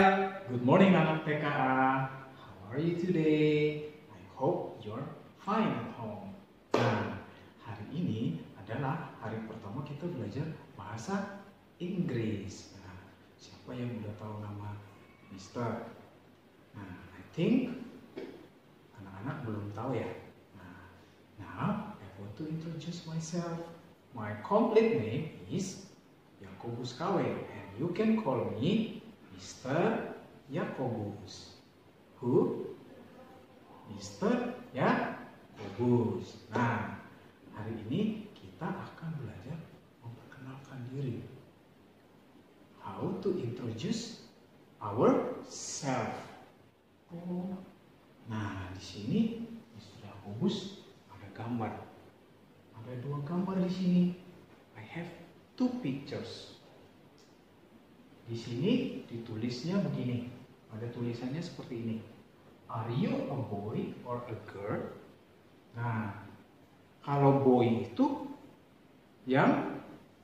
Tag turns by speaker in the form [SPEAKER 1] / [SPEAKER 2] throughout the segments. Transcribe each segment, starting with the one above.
[SPEAKER 1] Good morning anak TKA. How are you today? I hope you're fine at home. Nah, hari ini adalah hari pertama kita belajar bahasa Inggris. Nah, siapa yang udah tahu nama Mister? Nah, I think anak-anak belum tahu ya. Nah, now I want to introduce myself. My complete name is Yakobus Kawe, and you can call me Mr. Yakobus. Who? Mr. Yakobus. Nah, hari ini kita akan belajar memperkenalkan diri. How to introduce ourselves. Oh, nah di sini Mr. Yakobus ada gambar. Ada dua gambar di sini. I have two pictures. Di sini ditulisnya begini. Ada tulisannya seperti ini. Are you a boy or a girl? Nah, kalau boy itu yang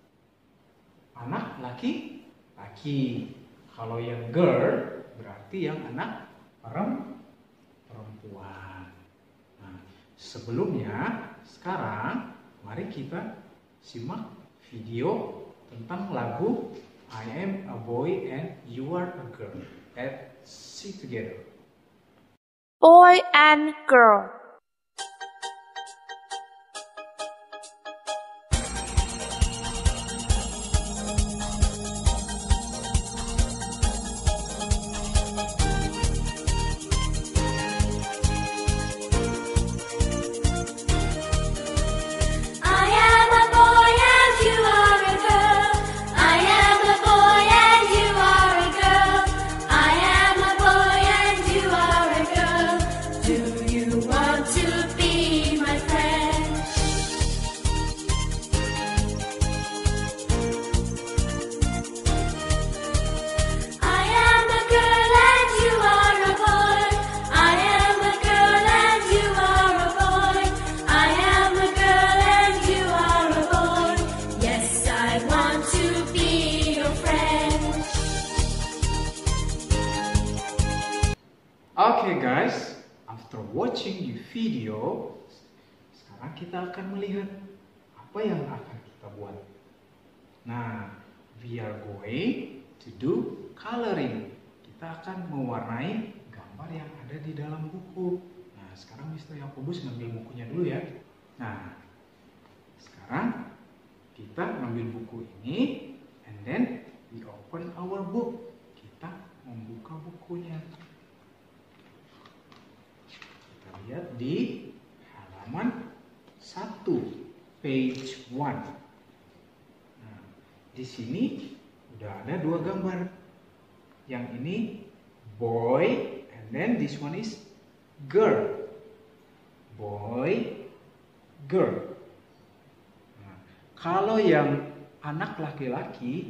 [SPEAKER 1] anak laki-laki. Kalau yang girl berarti yang anak perempuan. Nah, sebelumnya sekarang mari kita simak video tentang lagu I am a boy and you are a girl. Let's sing together.
[SPEAKER 2] Boy and girl.
[SPEAKER 1] Okay guys, after watching the video, sekarang kita akan melihat apa yang akan kita buat. Nah, we are going to do coloring. Kita akan mewarnai gambar yang ada di dalam buku. Nah, sekarang Mr. Yakobus ngambil bukunya dulu ya. Nah, sekarang kita ngambil buku ini, and then we open our book. Kita membuka bukunya. Lihat di halaman 1, page 1. Nah, di sini udah ada dua gambar. Yang ini boy, and then this one is girl. Boy, girl. Nah, kalau yang anak laki-laki,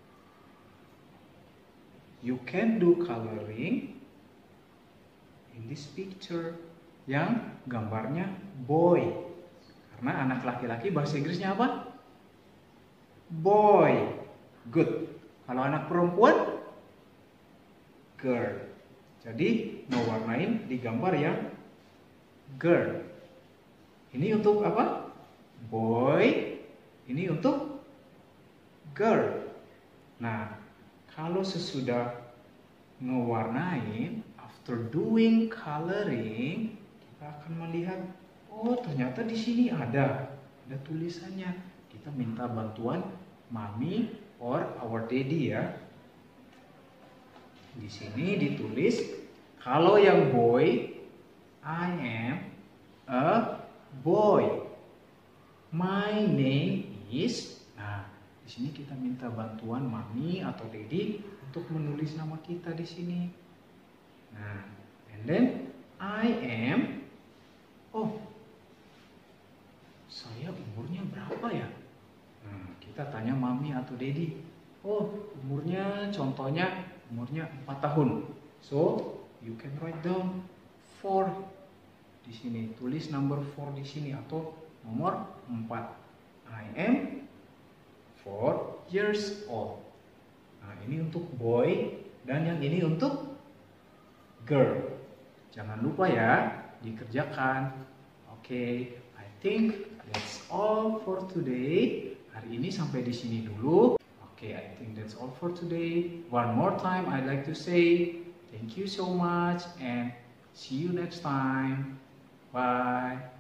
[SPEAKER 1] you can do coloring in this picture. Yang gambarnya boy. Karena anak laki-laki bahasa Inggrisnya apa? Boy. Good. Kalau anak perempuan, girl. Jadi mewarnain di gambar yang girl. Ini untuk apa? Boy. Ini untuk girl. Nah, kalau sesudah mewarnain, after doing coloring, kita akan melihat, oh ternyata di sini ada tulisannya. Kita minta bantuan mami or our daddy ya. Di sini ditulis, kalau yang boy, I am a boy. My name is. Nah, di sini kita minta bantuan mami atau daddy untuk menulis nama kita di sini. Nah, and then I am. Oh, saya umurnya berapa ya? Nah, kita tanya mami atau daddy. Oh, umurnya contohnya umurnya 4 tahun. So, you can write down 4 di sini. Tulis number 4 di sini atau nomor 4. I am 4 years old. Nah, ini untuk boy Dan yang ini untuk girl. Jangan lupa ya, dikerjakan. Oke, I think that's all for today. Hari ini sampai di sini dulu. Oke, I think that's all for today. One more time, I'd like to say thank you so much and see you next time. Bye.